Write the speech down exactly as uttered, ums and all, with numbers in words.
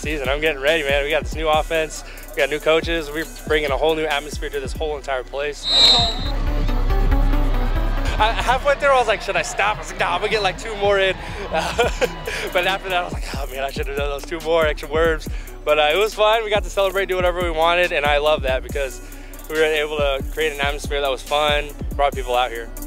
season. I'm getting ready, man. We got this new offense. We got new coaches. We're bringing a whole new atmosphere to this whole entire place. I, halfway through, I was like, should I stop? I was like, nah, I'm gonna get like two more in. Uh, but after that, I was like, oh man, I should have done those two more extra worms. But uh, it was fun. We got to celebrate, do whatever we wanted, and I love that because we were able to create an atmosphere that was fun, brought people out here.